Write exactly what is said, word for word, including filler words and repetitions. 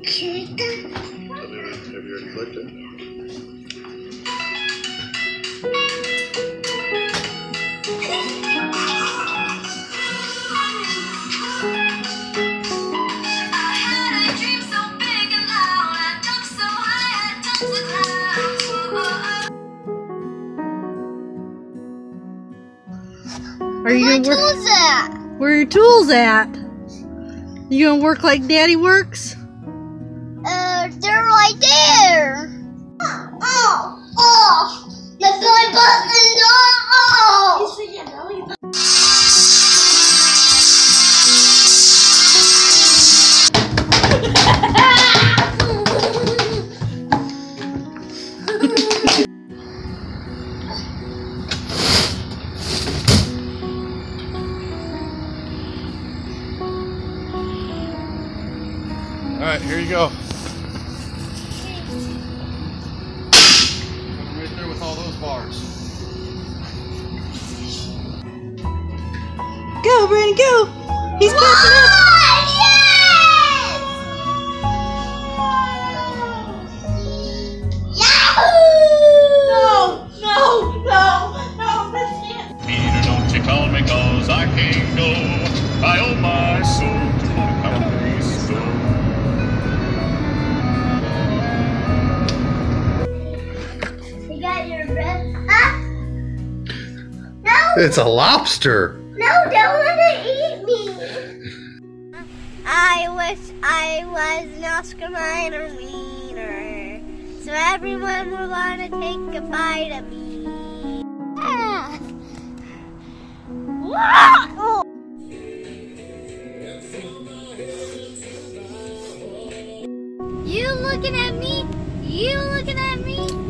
Have you already clicked it? Are you Where gonna are work? tools at? Where are your tools at? You gonna work like Daddy works? Uh, they're right there. Oh, oh, my belly button, no! You see your belly button? All right, here you go. Right there with all those bars. Go, Brandon, go! He's catching up! No, no, no, no, this can't. Peter, don't you call me 'cause I can't go. I owe my soul to the country store. You got your breath? Huh? No, It's a lobster. no, don't want to eat me. I wish I was an Oscar Mayer wiener, so everyone would want to take a bite of me. Ah. Ah. You looking at me? You looking at me?